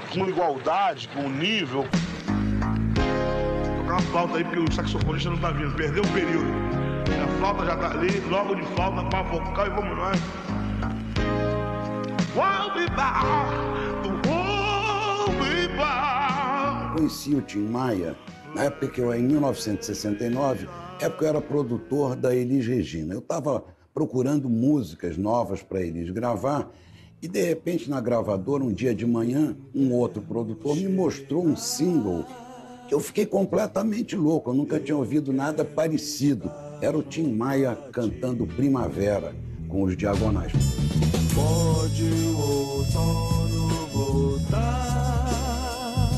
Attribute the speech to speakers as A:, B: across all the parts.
A: com igualdade, com nível. Tocar uma flauta aí, porque o saxofonista não tá vindo, perdeu o período. A flauta já tá ali, logo de flauta, pá vocal e vamos nós.
B: Conheci o Tim Maia na época que em 1969, época eu era produtor da Elis Regina. Eu estava procurando músicas novas para Elis gravar e, de repente, na gravadora, um dia de manhã, um outro produtor me mostrou um single que eu fiquei completamente louco. Eu nunca tinha ouvido nada parecido. Era o Tim Maia cantando Primavera com os Diagonais.
C: Pode o outono voltar,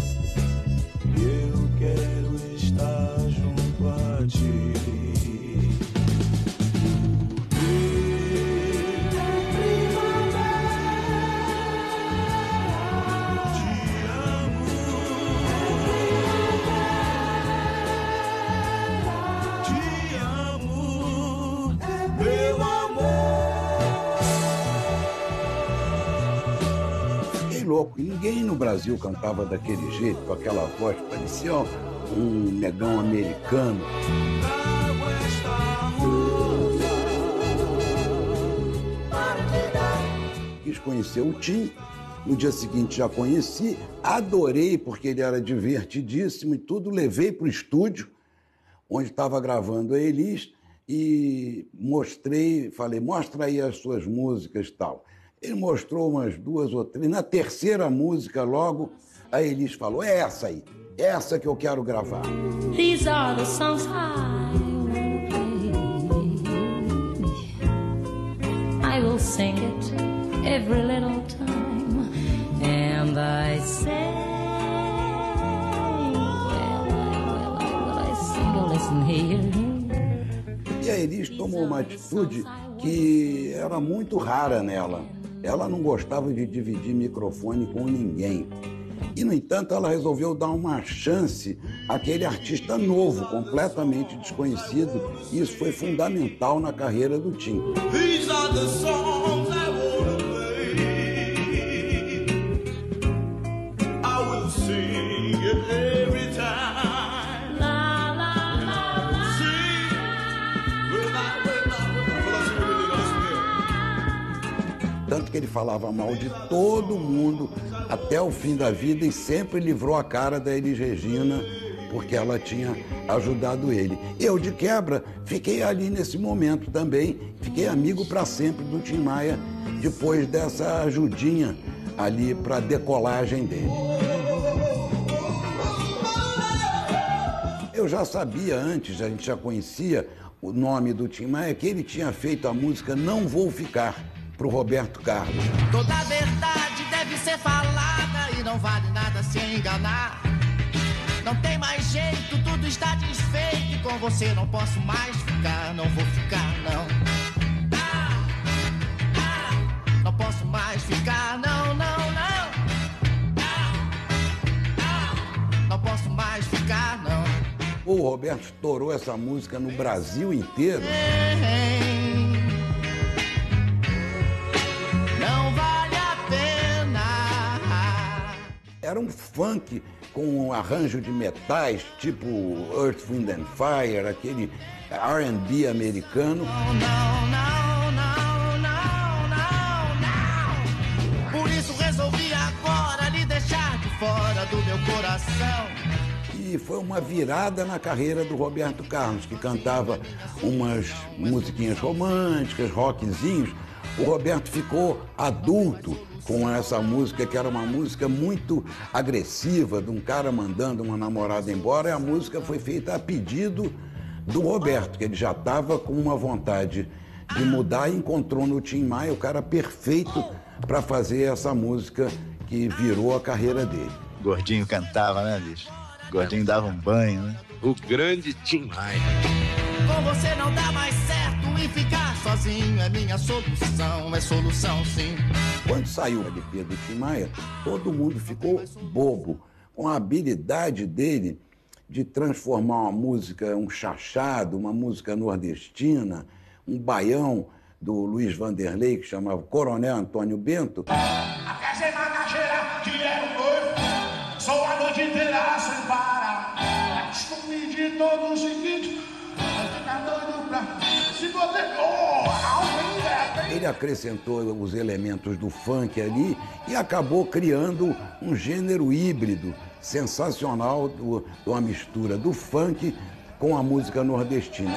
C: eu quero estar junto a ti.
B: Louco. Ninguém no Brasil cantava daquele jeito, com aquela voz, parecia um negão americano. Quis conhecer o Tim, no dia seguinte já conheci, adorei porque ele era divertidíssimo e tudo, levei para o estúdio, onde estava gravando a Elis, e mostrei, falei, mostra aí as suas músicas e tal. Ele mostrou umas duas ou três. Na terceira música, logo, a Elis falou, é essa aí, é essa que eu quero gravar.
D: These are the songs I will sing it every little time. And I say, well, I sing, oh, listen here.
B: E a Elis tomou uma atitude que era muito rara nela. Ela não gostava de dividir microfone com ninguém. E, no entanto, ela resolveu dar uma chance àquele artista novo, completamente desconhecido. E isso foi fundamental na carreira do Tim.
C: These are the songs I wanna play. I will sing it every time.
B: Tanto que ele falava mal de todo mundo até o fim da vida e sempre livrou a cara da Elis Regina porque ela tinha ajudado ele. Eu, de quebra, fiquei ali nesse momento também, fiquei amigo para sempre do Tim Maia depois dessa ajudinha ali para a decolagem dele. Eu já sabia antes, a gente já conhecia o nome do Tim Maia, que ele tinha feito a música Não Vou Ficar, pro Roberto Carlos.
E: Toda a verdade deve ser falada e não vale nada se enganar. Não tem mais jeito, tudo está desfeito e com você não posso mais ficar, não vou ficar, não. Não posso mais ficar, não, não, não. Não posso mais ficar, não.
B: O Roberto estourou essa música no Brasil inteiro. Era um funk com um arranjo de metais, tipo Earth, Wind and Fire, aquele R&B americano.
E: Não, não, não, não, não, não. Por isso resolvi agora lhe deixar de fora do meu coração.
B: E foi uma virada na carreira do Roberto Carlos, que cantava umas musiquinhas românticas, rockzinhos. O Roberto ficou adulto com essa música, que era uma música muito agressiva, de um cara mandando uma namorada embora, e a música foi feita a pedido do Roberto, que ele já estava com uma vontade de mudar e encontrou no Tim Maia o cara perfeito para fazer essa música que virou a carreira dele.
F: Gordinho cantava, né, bicho? Gordinho dava um banho, né?
G: O grande Tim Maia.
E: Com você não dá mais certo e ficar sozinho é minha solução, é solução sim.
B: Quando saiu o LP do Tim Maia, todo mundo ficou bobo com a habilidade dele de transformar uma música, um chachado, uma música nordestina, um baião do Luiz Vanderlei, que chamava Coronel Antônio Bento.
C: A casa é macaxeira, dinheiro
B: Ele acrescentou os elementos do funk ali e acabou criando um gênero híbrido sensacional, de uma mistura do funk com a música nordestina.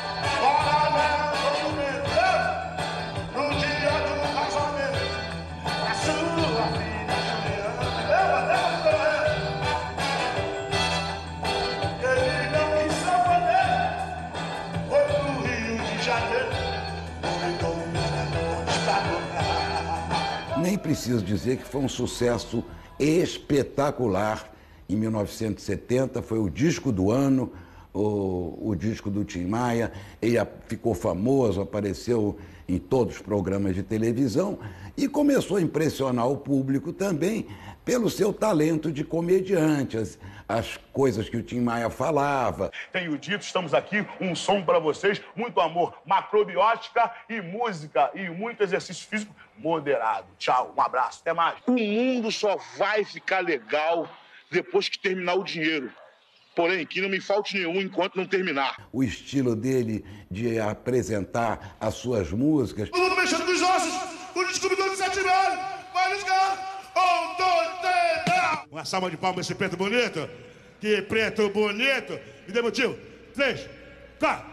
B: Nem preciso dizer que foi um sucesso espetacular. Em 1970 foi o disco do ano, o disco do Tim Maia. Ele ficou famoso, apareceu em todos os programas de televisão e começou a impressionar o público também pelo seu talento de comediante, as coisas que o Tim Maia falava.
A: Tenho dito, estamos aqui, um som para vocês, muito amor, macrobiótica e música e muito exercício físico moderado. Tchau, um abraço, até mais. O mundo só vai ficar legal depois que terminar o dinheiro. Porém, que não me falte nenhum enquanto não terminar.
B: O estilo dele de apresentar as suas músicas.
A: Tudo mexendo com os ossos, o descobridor de 7 velho, vai ligar. 1, 2, 3, não! Uma salva de palmas, esse preto bonito. Que preto bonito. Me dê motivo. 3, 4.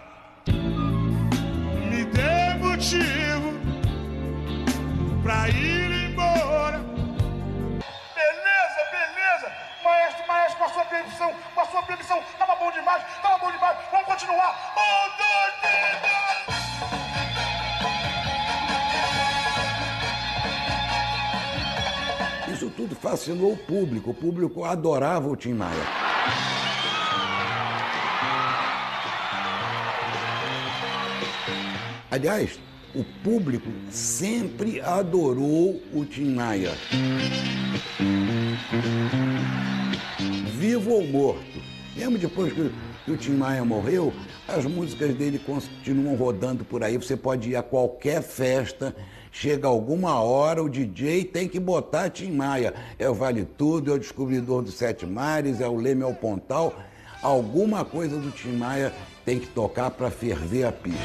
A: Me dê motivo pra ir embora. Beleza. Maestro, com a sua permissão. Tava bom demais. Vamos continuar. 1, 2, 3, não!
B: Isso tudo fascinou o público adorava o Tim Maia. Aliás, o público sempre adorou o Tim Maia. Vivo ou morto. Mesmo depois que o Tim Maia morreu, as músicas dele continuam rodando por aí. Você pode ir a qualquer festa, chega alguma hora, o DJ tem que botar Tim Maia. É o Vale Tudo, é o Descobridor dos Sete Mares, é o Leme ao Pontal. Alguma coisa do Tim Maia tem que tocar para ferver a pista.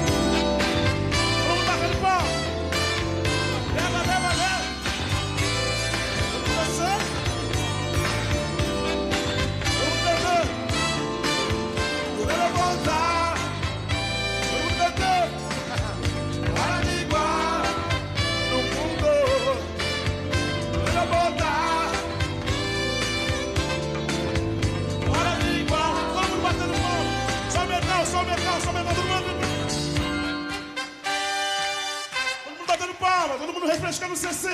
A: Todo mundo refrescando o CC.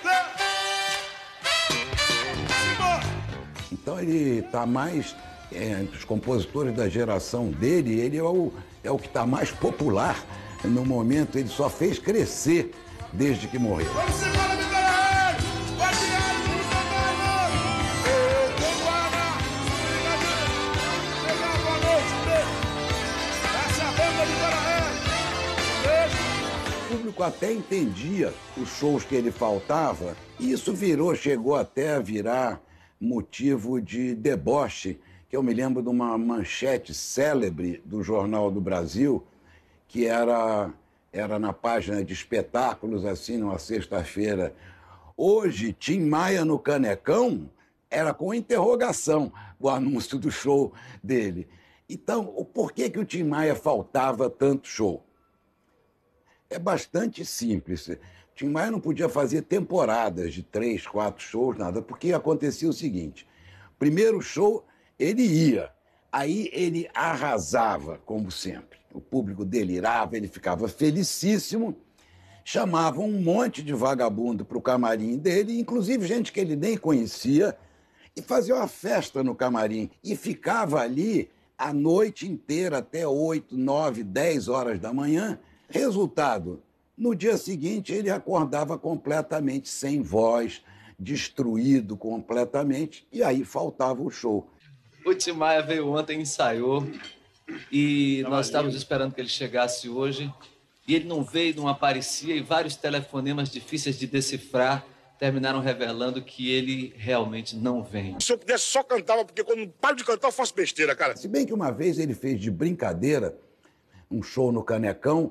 B: Então ele está mais, entre os compositores da geração dele, ele é o que está mais popular no momento. Ele só fez crescer desde que morreu.
A: Vamos embora, Miguel! Vai tirar o trabalho! Eu tenho Ana! Obrigado! Boa noite, beijo! Essa é a banda de beijo!
B: O público até entendia os shows que ele faltava, e isso chegou até a virar motivo de deboche, que eu me lembro de uma manchete célebre do Jornal do Brasil, que era na página de espetáculos, assim, numa sexta-feira. Hoje, Tim Maia no Canecão, era com interrogação o anúncio do show dele. Então, por que o Tim Maia faltava tanto show? É bastante simples. Tim Maia não podia fazer temporadas de 3, 4 shows, nada, porque acontecia o seguinte: primeiro show, ele ia, aí ele arrasava, como sempre. O público delirava, ele ficava felicíssimo, chamava um monte de vagabundo para o camarim dele, inclusive gente que ele nem conhecia, e fazia uma festa no camarim. E ficava ali a noite inteira, até 8, 9, 10 horas da manhã. Resultado, no dia seguinte ele acordava completamente sem voz, destruído completamente, e aí faltava o show.
H: O Tim Maia veio ontem, ensaiou, e nós estávamos esperando que ele chegasse hoje, e ele não veio, não aparecia, e vários telefonemas difíceis de decifrar terminaram revelando que ele realmente não vem.
A: Se eu pudesse só cantava, porque quando paro de cantar eu faço besteira, cara.
B: Se bem que uma vez ele fez de brincadeira um show no Canecão,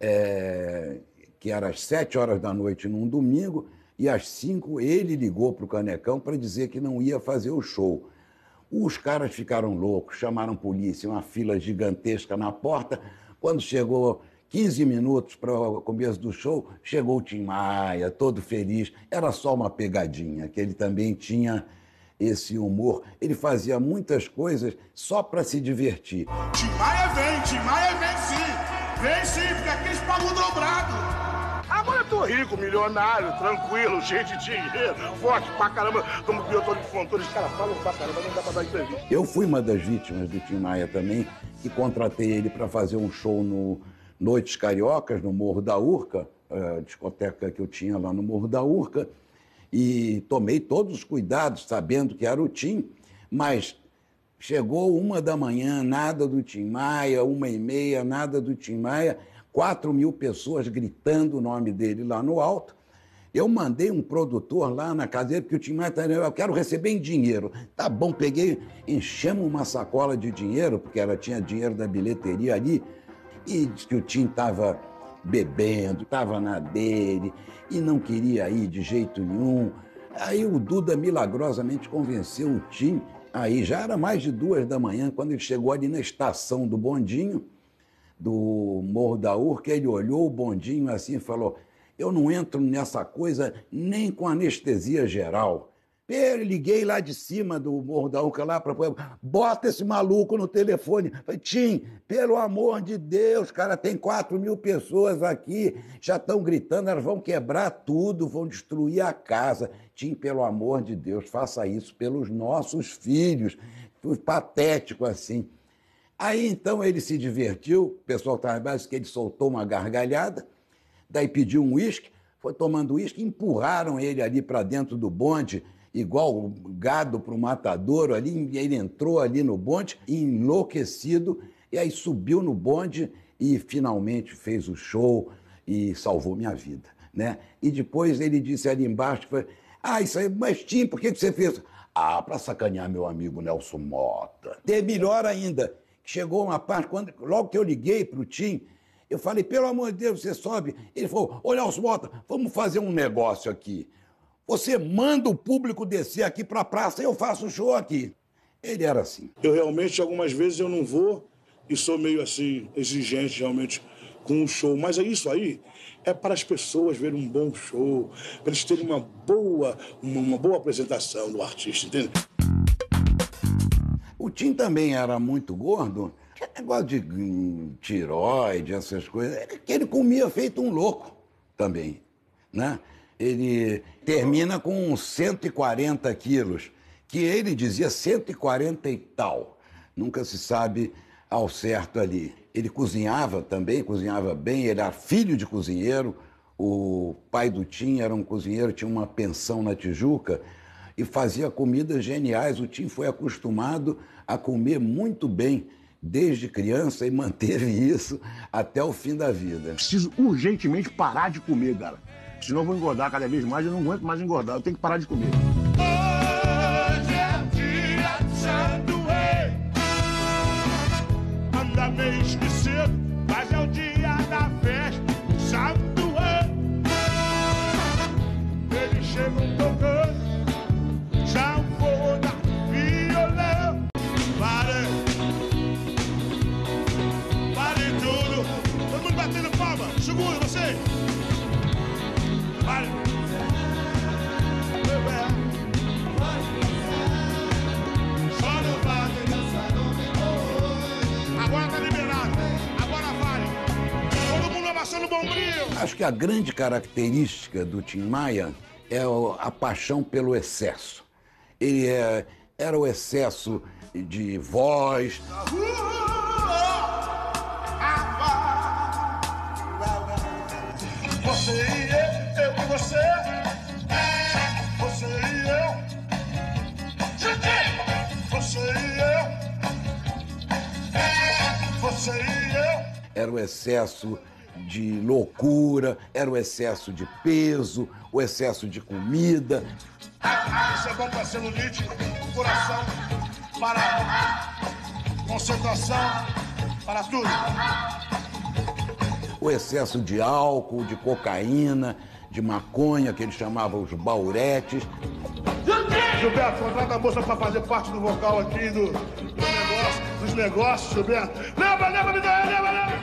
B: que era às 7 horas da noite num domingo, e às 5 ele ligou para o Canecão para dizer que não ia fazer o show. Os caras ficaram loucos, chamaram polícia, uma fila gigantesca na porta. Quando chegou 15 minutos para o começo do show, chegou o Tim Maia, todo feliz. Era só uma pegadinha, que ele também tinha esse humor. Ele fazia muitas coisas só para se divertir.
A: Tim Maia vem sim. Vem sim, porque aqui eles pagam dobrado. Agora eu tô rico, milionário, tranquilo, cheio de dinheiro, forte pra caramba, como diretor de Fontoura. Os caras falam pra caramba, não dá pra dar entrevista.
B: Eu fui uma das vítimas do Tim Maia também, que contratei ele para fazer um show no Noites Cariocas, no Morro da Urca, a discoteca que eu tinha lá no Morro da Urca, e tomei todos os cuidados, sabendo que era o Tim, mas chegou 1 da manhã, nada do Tim Maia, 1h30, nada do Tim Maia, 4.000 pessoas gritando o nome dele lá no alto. Eu mandei um produtor lá na casa dele, porque o Tim Maia tá, eu quero receber em dinheiro. Tá bom, peguei, enchemos uma sacola de dinheiro, porque ela tinha dinheiro da bilheteria ali, e disse que o Tim estava bebendo, estava na dele, e não queria ir de jeito nenhum. Aí o Duda milagrosamente convenceu o Tim, aí já era mais de 2 da manhã, quando ele chegou ali na estação do bondinho, do Morro da Urca, ele olhou o bondinho assim e falou: eu não entro nessa coisa nem com anestesia geral. Eu liguei lá de cima do Morro da Urca lá para bota esse maluco no telefone. Falei: Tim, pelo amor de Deus, cara, tem 4.000 pessoas aqui, já estão gritando, elas vão quebrar tudo, vão destruir a casa. Tim, pelo amor de Deus, faça isso pelos nossos filhos. Foi patético assim. Aí, então, ele se divertiu, o pessoal estava embaixo, que ele soltou uma gargalhada, daí pediu um uísque, foi tomando uísque, empurraram ele ali para dentro do bonde, igual gado para o matadouro ali, e ele entrou ali no bonde, enlouquecido, e aí subiu no bonde e finalmente fez o show e salvou minha vida, né? E depois ele disse ali embaixo, isso aí, mas Tim, por que você fez? Para sacanear meu amigo Nelson Mota. E melhor ainda, chegou uma parte, logo que eu liguei para o Tim, eu falei: pelo amor de Deus, você sobe. Ele falou: ô Nelson Mota, vamos fazer um negócio aqui. Você manda o público descer aqui para a praça e eu faço o show aqui. Ele era assim.
A: Eu realmente, algumas vezes, eu não vou e sou meio assim, exigente realmente com o show. Mas isso aí é para as pessoas verem um bom show, para eles terem uma boa apresentação do artista, entende?
B: O Tim também era muito gordo, que negócio de tiroide, essas coisas, que ele comia feito um louco também, né? Ele termina com 140 quilos, que ele dizia 140 e tal. Nunca se sabe ao certo ali. Ele cozinhava também, cozinhava bem, ele era filho de cozinheiro. O pai do Tim era um cozinheiro, tinha uma pensão na Tijuca e fazia comidas geniais. O Tim foi acostumado a comer muito bem desde criança e manteve isso até o fim da vida.
A: Preciso urgentemente parar de comer, cara. Senão eu vou engordar cada vez mais, eu não aguento mais engordar, eu tenho que parar de comer. Hoje é o dia do Santo Rei. Anda meio esquecido, mas é o dia da festa do Santo Rei. Eles chegam tocando, já um fogo da violão. Pare tudo. Todo mundo batendo palma, segura você. Agora tá liberado, agora vale. Todo mundo abaixando o bombril.
B: Acho que a grande característica do Tim Maia é a paixão pelo excesso. Ele era o excesso de voz.
A: Você e eu e você. Você e eu. Você e eu. Você e eu.
B: Era o excesso de loucura, era o excesso de peso, o excesso de comida.
A: Isso é bom para celulite, coração, para concentração, para tudo.
B: o excesso de álcool, de cocaína, de maconha, que eles chamavam os bauretes.
A: Gilberto, contrata a moça pra fazer parte do vocal aqui dos negócios, Gilberto. Lembra.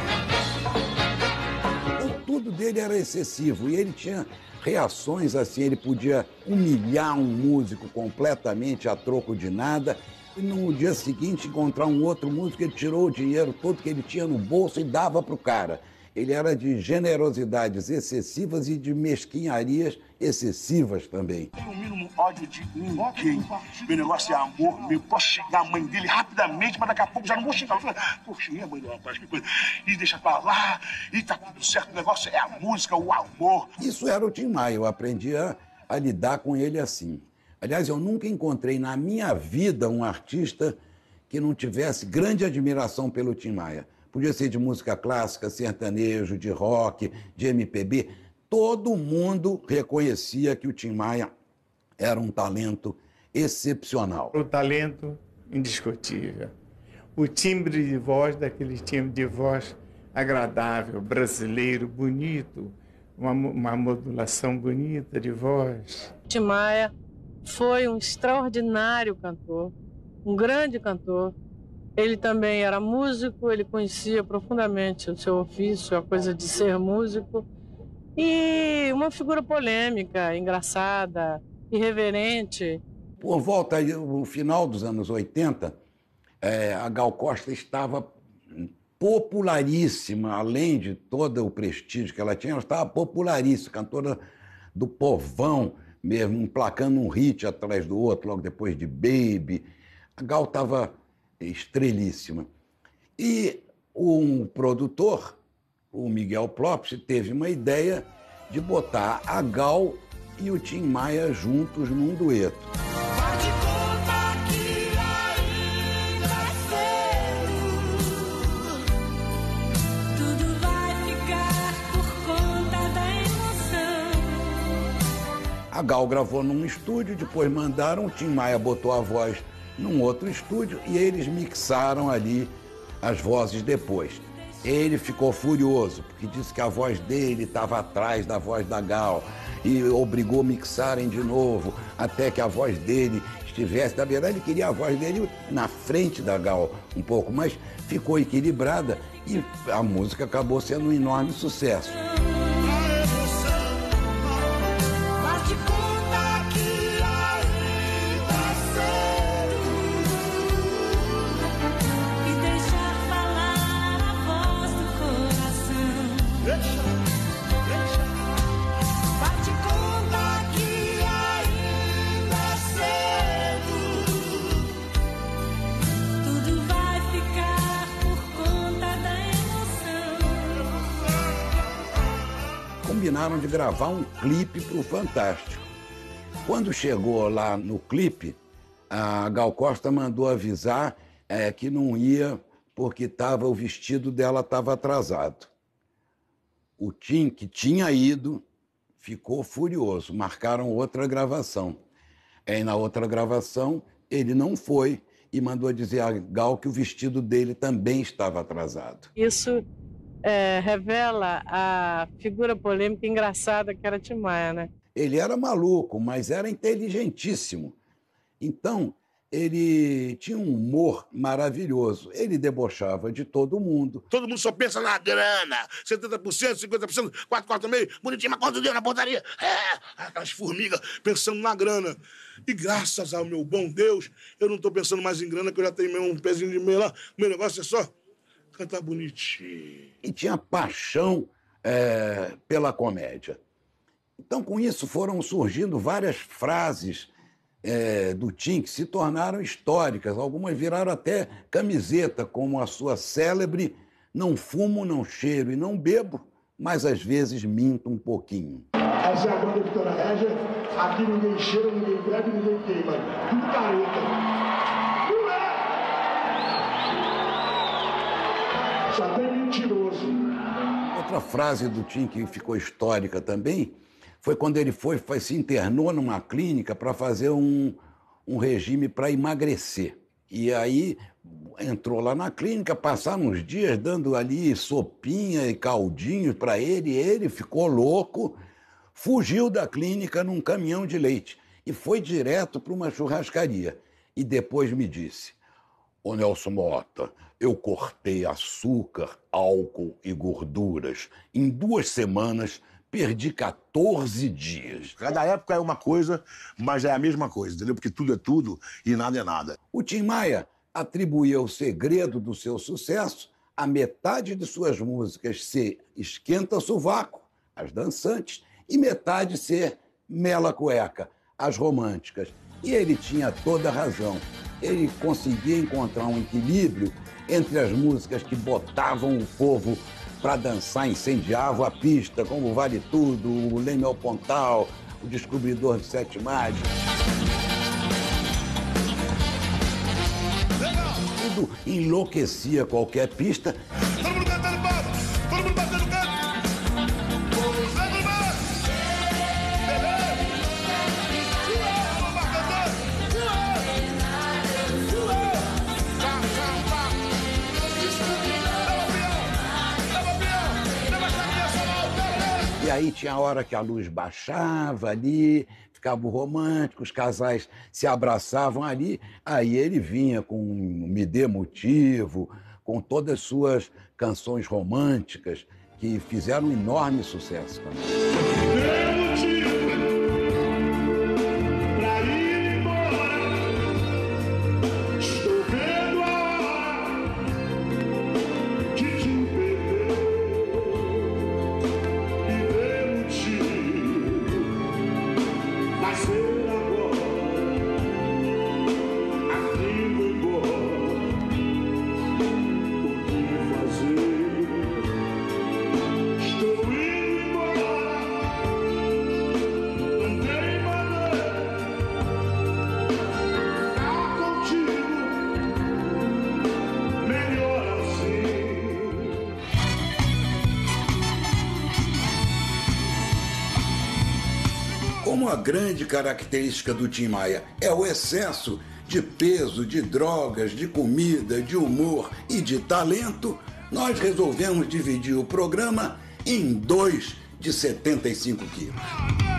B: Tudo dele era excessivo e ele tinha reações assim, ele podia humilhar um músico completamente a troco de nada e no dia seguinte encontrar um outro músico, ele tirou o dinheiro todo que ele tinha no bolso e dava pro cara. Ele era de generosidades excessivas e de mesquinharias excessivas também.
A: Tenho o mínimo ódio de ninguém. Meu negócio é amor. Eu posso xingar a mãe dele rapidamente, mas daqui a pouco já não vou xingar. Pô, xinguei a mãe do rapaz, que coisa. E deixa pra lá, e tá tudo certo. O negócio é a música, o amor.
B: Isso era o Tim Maia, eu aprendi a lidar com ele assim. Aliás, eu nunca encontrei na minha vida um artista que não tivesse grande admiração pelo Tim Maia. Podia ser de música clássica, sertanejo, de rock, de MPB. Todo mundo reconhecia que o Tim Maia era um talento excepcional.
I: O talento indiscutível. O timbre de voz, daquele timbre de voz agradável, brasileiro, bonito. Uma modulação bonita de voz.
J: Tim Maia foi um extraordinário cantor, um grande cantor. Ele também era músico, ele conhecia profundamente o seu ofício, a coisa de ser músico. E uma figura polêmica, engraçada, irreverente.
B: Por volta no final dos anos 80, a Gal Costa estava popularíssima, além de todo o prestígio que ela tinha, ela estava popularíssima, cantora do povão mesmo, emplacando um hit atrás do outro, logo depois de Baby. A Gal estava estrelíssima. E um produtor, o Miguel Plopsi, teve uma ideia de botar a Gal e o Tim Maia juntos num dueto. A Gal gravou num estúdio, depois mandaram, o Tim Maia botou a voz num outro estúdio e eles mixaram ali as vozes depois. Ele ficou furioso, porque disse que a voz dele estava atrás da voz da Gal e obrigou a mixarem de novo, até que a voz dele estivesse... Na verdade, ele queria a voz dele na frente da Gal um pouco, mas ficou equilibrada e a música acabou sendo um enorme sucesso. Combinaram de gravar um clipe para o Fantástico. Quando chegou lá no clipe, a Gal Costa mandou avisar que não ia porque o vestido dela estava atrasado. O Tim, que tinha ido, ficou furioso. Marcaram outra gravação. Aí, na outra gravação, ele não foi e mandou dizer a Gal que o vestido dele também estava atrasado.
J: Isso revela a figura polêmica e engraçada que era Tim Maia, né?
B: Ele era maluco, mas era inteligentíssimo. Então, ele tinha um humor maravilhoso. Ele debochava de todo mundo.
A: Todo mundo só pensa na grana. 70%, 50%, 4,5%, bonitinho, mas quanto deu na portaria? Aquelas formigas pensando na grana. E graças ao meu bom Deus, eu não estou pensando mais em grana, que eu já tenho um pezinho de meio lá. O meu negócio é só cantar bonitinho.
B: E tinha paixão pela comédia. Então, com isso, foram surgindo várias frases do Tim que se tornaram históricas. Algumas viraram até camiseta, como a sua célebre "Não fumo, não cheiro e não bebo, mas às vezes minto um pouquinho".
A: Essa é a banda Vitória Régia. Aqui ninguém cheira, ninguém bebe, ninguém queima. Tudo careta. Só tem mentiroso.
B: Outra frase do Tim que ficou histórica também foi quando ele se internou numa clínica para fazer um regime para emagrecer. E aí entrou lá na clínica, passaram uns dias dando ali sopinha e caldinho para ele, e ele ficou louco, fugiu da clínica num caminhão de leite e foi direto para uma churrascaria. E depois me disse: ô Nelson Mota, eu cortei açúcar, álcool e gorduras. Em 2 semanas, perdi 14 dias.
A: Cada época é uma coisa, mas é a mesma coisa, entendeu? Porque tudo é tudo e nada é nada.
B: O Tim Maia atribuía o segredo do seu sucesso a metade de suas músicas ser Esquenta Sovaco, as dançantes, e metade ser Mela Cueca, as românticas. E ele tinha toda a razão. Ele conseguia encontrar um equilíbrio entre as músicas que botavam o povo para dançar, incendiavam a pista, como Vale Tudo, o Leme ao Pontal, o Descobridor de Sete Mares. Tudo enlouquecia qualquer pista.
C: Todo mundo cantando palma, todo mundo batendo canto.
B: E aí tinha a hora que a luz baixava ali, ficava romântico, os casais se abraçavam ali, aí ele vinha com Me Dê Motivo, com todas as suas canções românticas, que fizeram um enorme sucesso também. Como a grande característica do Tim Maia é o excesso de peso, de drogas, de comida, de humor e de talento, nós resolvemos dividir o programa em 2 de 75 quilos.